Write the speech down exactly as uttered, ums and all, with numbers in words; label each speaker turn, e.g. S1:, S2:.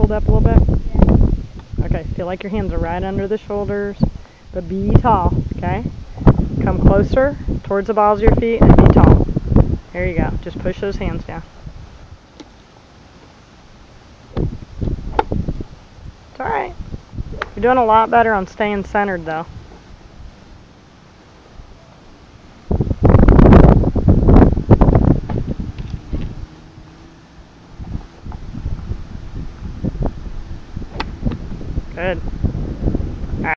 S1: pulled up a little bit? Okay, feel like your hands are right under the shoulders, but be tall, okay? Come closer towards the balls of your feet and be tall. There you go. Just push those hands down. It's alright. You're doing a lot better on staying centered though.